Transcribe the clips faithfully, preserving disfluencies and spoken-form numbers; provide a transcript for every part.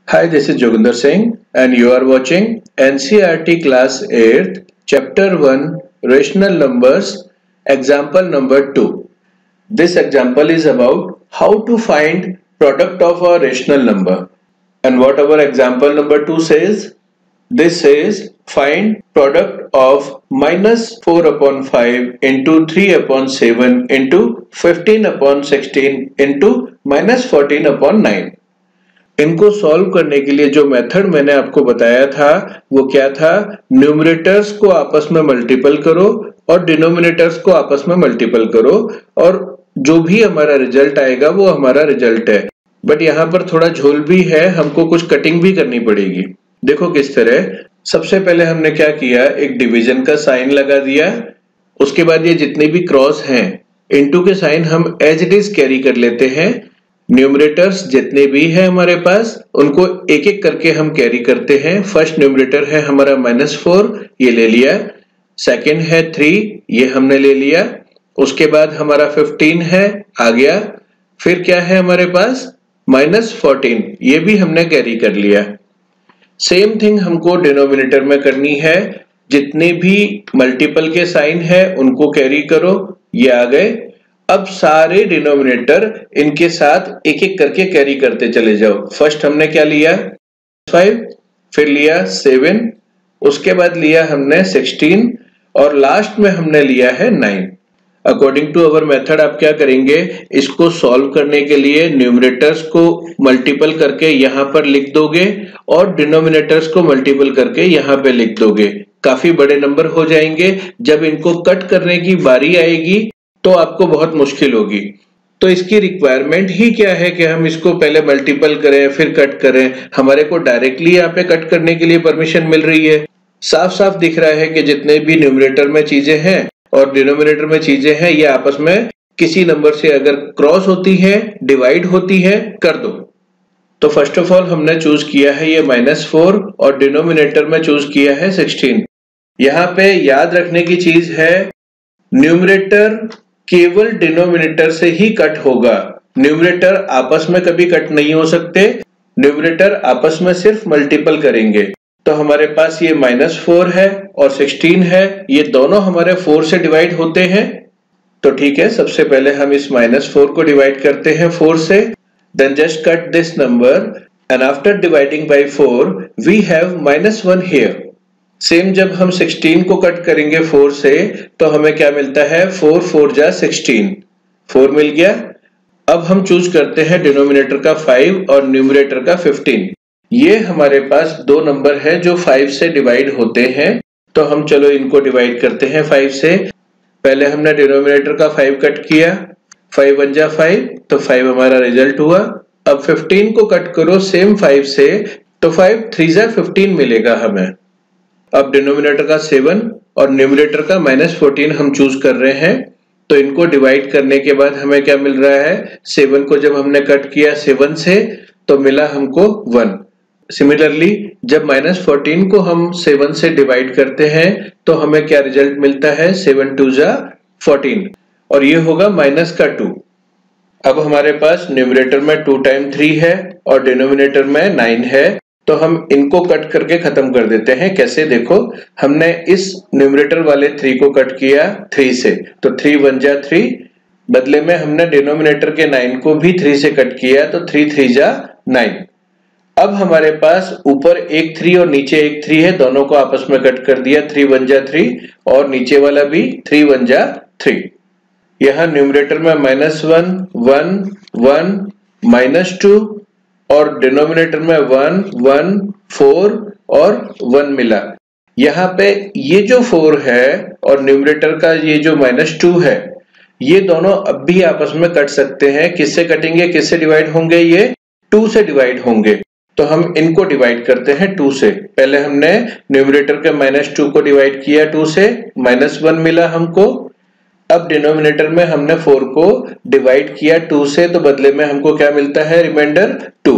Hi, this is Jogendra Singh and you are watching N C E R T Class eighth, Chapter one, Rational Numbers, Example number two. This example is about how to find product of a rational number. And what our example number two says? This says find product of minus four upon five into three upon seven into fifteen upon sixteen into minus fourteen upon nine. इनको solve करने के लिए जो method मैंने आपको बताया था वो क्या था? न्यूमरेटर्स को आपस में मल्टीपल करो और डिनोमिनेटर्स को आपस में मल्टीपल करो और जो भी हमारा रिजल्ट आएगा वो हमारा रिजल्ट है। बट यहाँ पर थोड़ा झोल भी है, हमको कुछ कटिंग भी करनी पड़ेगी। देखो किस तरह। सबसे पहले हमने क्या किया, एक डिवीजन का साइन लगा दिया। उसके बाद ये जितने भी क्रॉस हैं इनटू के साइन हम एज इट इज कैरी कर लेते हैं। न्यूमरेटर्स जितने भी है हमारे पास उनको एक एक करके हम कैरी करते हैं। फर्स्ट न्यूमरेटर है हमारा माइनस फोर, ये ले लिया। सेकंड है थ्री, ये हमने ले लिया। उसके बाद हमारा फिफ्टीन है, आ गया। फिर क्या है हमारे पास? माइनस फोर्टीन, ये भी हमने कैरी कर लिया। सेम थिंग हमको डिनोमिनेटर में करनी है। जितने भी मल्टीपल के साइन है उनको कैरी करो, ये आ गए। अब सारे डिनोमिनेटर इनके साथ एक एक करके कैरी करते चले जाओ। फर्स्ट हमने क्या लिया? फाइव, फिर लिया सेवन, उसके बाद लिया हमने सिक्सटीन और लास्ट में हमने लिया है nine. According to our method आप क्या करेंगे, इसको सॉल्व करने के लिए न्यूमरेटर्स को मल्टीपल करके यहाँ पर लिख दोगे और डिनोमिनेटर्स को मल्टीपल करके यहाँ पे लिख दोगे। काफी बड़े नंबर हो जाएंगे। जब इनको कट करने की बारी आएगी तो आपको बहुत मुश्किल होगी। तो इसकी रिक्वायरमेंट ही क्या है कि हम इसको पहले मल्टीपल करें फिर कट करें। हमारे को डायरेक्टली यहाँ पे कट करने के लिए परमिशन मिल रही है। साफ साफ दिख रहा है कि जितने भी न्यूमरेटर में चीजें हैं और डिनोमिनेटर में चीजें हैं ये आपस में किसी नंबर से अगर क्रॉस होती है, डिवाइड होती है, कर दो। तो फर्स्ट ऑफ ऑल हमने चूज किया है ये माइनस फोर और डिनोमिनेटर में चूज किया है सिक्सटीन। यहाँ पे याद रखने की चीज है, न्यूमरेटर केवल डिनोमिनेटर से ही कट होगा। न्यूमरेटर आपस में कभी कट नहीं हो सकते। न्यूमरेटर आपस में सिर्फ मल्टीपल करेंगे। तो हमारे पास ये माइनस फोर है और सिक्सटीन है, ये दोनों हमारे फोर से डिवाइड होते हैं। तो ठीक है, सबसे पहले हम इस माइनस फोर को डिवाइड करते हैं फोर से। Then just cut this number and after dividing by four we have minus one here. Same जब हम सिक्सटीन को कट करेंगे फोर से तो हमें क्या मिलता है? फोर फोर जा सिक्सटीन, फोर मिल गया। अब हम चूज करते हैं डिनोमिनेटर का फाइव और न्यूमरेटर का फिफ्टीन। ये हमारे पास दो नंबर है जो फाइव से डिवाइड होते हैं। तो हम चलो इनको डिवाइड करते हैं फाइव से। पहले हमने डिनोमिनेटर का फाइव कट किया, फाइव वन जा फाइव, तो फाइव हमारा रिजल्ट हुआ। अब फिफ्टीन को कट करो सेम फाइव से, तो फाइव थ्री जा फिफ्टीन मिलेगा हमें। अब डिनोमिनेटर का सेवन और न्यूमरेटर का माइनस फोर्टीन हम चूज कर रहे हैं। तो इनको डिवाइड करने के बाद हमें क्या मिल रहा है? सेवन को जब हमने कट किया सेवन से तो मिला हमको वन। सिमिलरली जब माइनस फोर्टीन को हम सेवन से डिवाइड करते हैं तो हमें क्या रिजल्ट मिलता है? सेवन टू जा फोर्टीन और ये होगा माइनस का टू। अब हमारे पास न्यूमरेटर में टू टाइम थ्री है और डिनोमिनेटर में नाइन है। तो हम इनको कट करके खत्म कर देते हैं। कैसे? देखो, हमने इस न्यूमरेटर वाले थ्री को कट किया थ्री से, तो थ्री वन जा थ्री। बदले में हमने डिनोमिनेटर के नाइन को भी थ्री से कट किया, तो थ्री थ्री जा नाइन। अब हमारे पास ऊपर एक थ्री और नीचे एक थ्री है, दोनों को आपस में कट कर दिया। थ्री वन जा थ्री और नीचे वाला भी थ्री वन जा थ्री। यहाँ न्यूमरेटर में minus one one one minus two और डिनोमिनेटर में वन वन फोर और वन मिला। यहाँ पे ये जो फोर है और न्यूमरेटर का ये जो माइनस टू है, ये दोनों अब भी आपस में कट सकते हैं। किससे कटेंगे, किससे डिवाइड होंगे? ये टू से डिवाइड होंगे। तो हम इनको डिवाइड करते हैं टू से। पहले हमने न्यूमरेटर के माइनस टू को डिवाइड किया टू से, माइनस वन मिला हमको। अब डिनोमिनेटर में हमने फोर को डिवाइड किया टू से, तो बदले में हमको क्या मिलता है? Reminder two.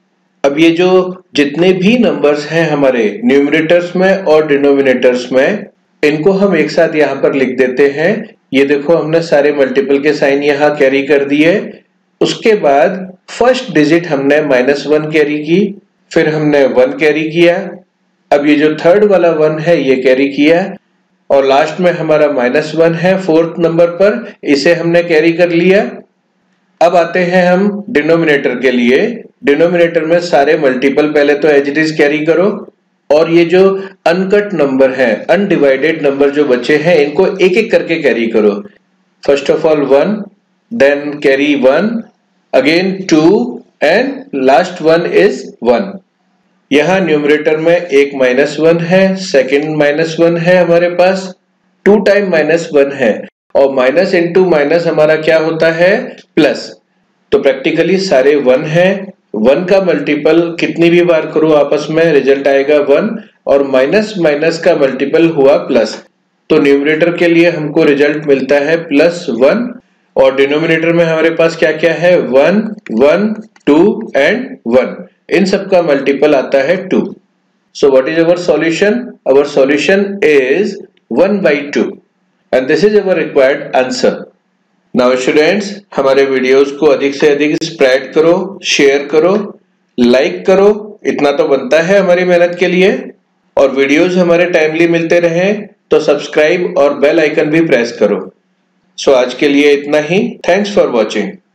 अब ये जो जितने भी नंबर्स हैं हमारे न्यूमरेटर्स में और डिनोमिनेटर्स में, इनको हम एक साथ यहाँ पर लिख देते हैं। ये देखो, हमने सारे मल्टीपल के साइन यहाँ कैरी कर दिए। उसके बाद फर्स्ट डिजिट हमने माइनस वन कैरी की, फिर हमने वन कैरी किया, अब ये जो थर्ड वाला वन है ये कैरी किया, और लास्ट में हमारा माइनस वन है फोर्थ नंबर पर, इसे हमने कैरी कर लिया। अब आते हैं हम डिनोमिनेटर के लिए। डिनोमिनेटर में सारे मल्टीपल पहले तो एज इट इज कैरी करो, और ये जो अनकट नंबर है, अनडिवाइडेड नंबर जो बचे हैं, इनको एक एक करके कैरी करो। First of all one, then carry one, again two, and last one is one. यहाँ न्यूमरेटर में एक माइनस वन है, सेकेंड माइनस वन है हमारे पास, टू टाइम माइनस वन है, और माइनस इंटू माइनस हमारा क्या होता है, प्लस। तो प्रैक्टिकली सारे वन है। वन का मल्टीपल कितनी भी बार करो आपस में रिजल्ट आएगा वन, और माइनस माइनस का मल्टीपल हुआ प्लस। तो न्यूमरेटर के लिए हमको रिजल्ट मिलता है प्लस वन, और डिनोमिनेटर में हमारे पास क्या क्या है, one, one, two and one. इन सब का मल्टीपल आता है two. So what is our solution? Our solution is one by two, and this is our required answer. Now students, हमारे वीडियोस को अधिक से अधिक स्प्रेड करो, शेयर करो, लाइक करो, इतना तो बनता है हमारी मेहनत के लिए। और वीडियोस हमारे टाइमली मिलते रहे तो सब्सक्राइब और बेल आइकन भी प्रेस करो। सो आज के लिए इतना ही। Thanks for watching.